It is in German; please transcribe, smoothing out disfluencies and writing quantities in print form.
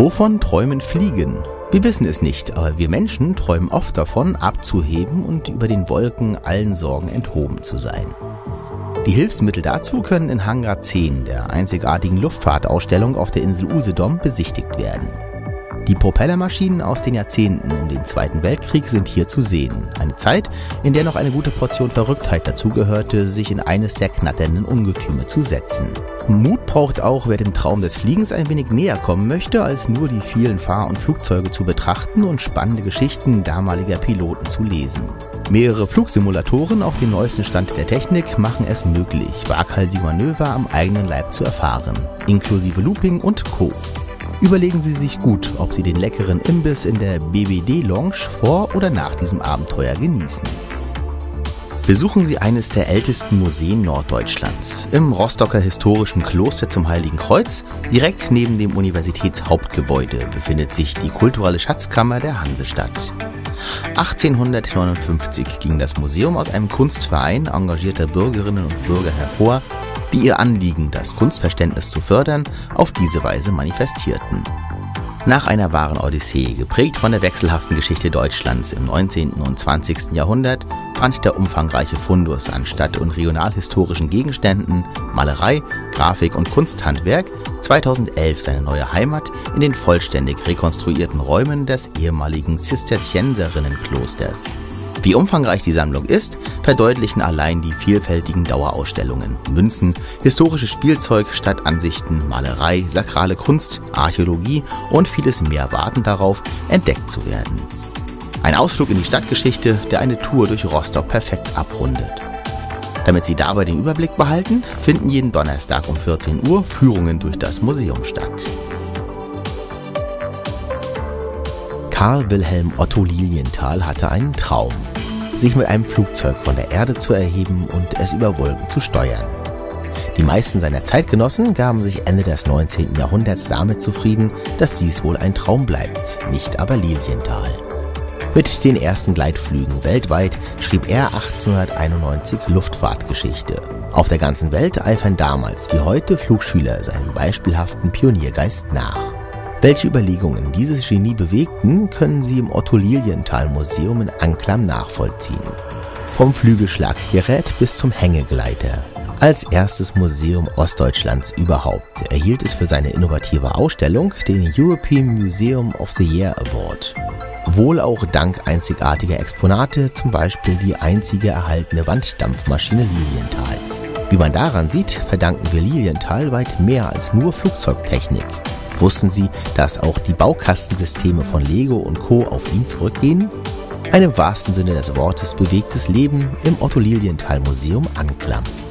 Wovon träumen Fliegen? Wir wissen es nicht, aber wir Menschen träumen oft davon, abzuheben und über den Wolken allen Sorgen enthoben zu sein. Die Hilfsmittel dazu können in Hangar 10, der einzigartigen Luftfahrtausstellung auf der Insel Usedom, besichtigt werden. Die Propellermaschinen aus den Jahrzehnten um den Zweiten Weltkrieg sind hier zu sehen. Eine Zeit, in der noch eine gute Portion Verrücktheit dazugehörte, sich in eines der knatternden Ungetüme zu setzen. Mut braucht auch, wer dem Traum des Fliegens ein wenig näher kommen möchte, als nur die vielen Fahr- und Flugzeuge zu betrachten und spannende Geschichten damaliger Piloten zu lesen. Mehrere Flugsimulatoren auf dem neuesten Stand der Technik machen es möglich, waghalsige Manöver am eigenen Leib zu erfahren, inklusive Looping und Co. Überlegen Sie sich gut, ob Sie den leckeren Imbiss in der BWD-Lounge vor oder nach diesem Abenteuer genießen. Besuchen Sie eines der ältesten Museen Norddeutschlands. Im Rostocker historischen Kloster zum Heiligen Kreuz, direkt neben dem Universitätshauptgebäude, befindet sich die kulturelle Schatzkammer der Hansestadt. 1859 ging das Museum aus einem Kunstverein engagierter Bürgerinnen und Bürger hervor, die ihr Anliegen, das Kunstverständnis zu fördern, auf diese Weise manifestierten. Nach einer wahren Odyssee, geprägt von der wechselhaften Geschichte Deutschlands im 19. und 20. Jahrhundert, fand der umfangreiche Fundus an stadt- und regionalhistorischen Gegenständen, Malerei, Grafik und Kunsthandwerk 2011 seine neue Heimat in den vollständig rekonstruierten Räumen des ehemaligen Zisterzienserinnenklosters. Wie umfangreich die Sammlung ist, verdeutlichen allein die vielfältigen Dauerausstellungen. Münzen, historisches Spielzeug, Stadtansichten, Malerei, sakrale Kunst, Archäologie und vieles mehr warten darauf, entdeckt zu werden. Ein Ausflug in die Stadtgeschichte, der eine Tour durch Rostock perfekt abrundet. Damit Sie dabei den Überblick behalten, finden jeden Donnerstag um 14 Uhr Führungen durch das Museum statt. Karl Wilhelm Otto Lilienthal hatte einen Traum, sich mit einem Flugzeug von der Erde zu erheben und es über Wolken zu steuern. Die meisten seiner Zeitgenossen gaben sich Ende des 19. Jahrhunderts damit zufrieden, dass dies wohl ein Traum bleibt, nicht aber Lilienthal. Mit den ersten Gleitflügen weltweit schrieb er 1891 Luftfahrtgeschichte. Auf der ganzen Welt eifern damals wie heute Flugschüler seinem beispielhaften Pioniergeist nach. Welche Überlegungen dieses Genie bewegten, können Sie im Otto-Lilienthal-Museum in Anklam nachvollziehen. Vom Flügelschlaggerät bis zum Hängegleiter. Als erstes Museum Ostdeutschlands überhaupt erhielt es für seine innovative Ausstellung den European Museum of the Year Award. Wohl auch dank einzigartiger Exponate, zum Beispiel die einzige erhaltene Wanddampfmaschine Lilienthals. Wie man daran sieht, verdanken wir Lilienthal weit mehr als nur Flugzeugtechnik. Wussten Sie, dass auch die Baukastensysteme von Lego und Co. auf ihn zurückgehen? Ein im wahrsten Sinne des Wortes bewegtes Leben im Otto-Lilienthal-Museum Anklam.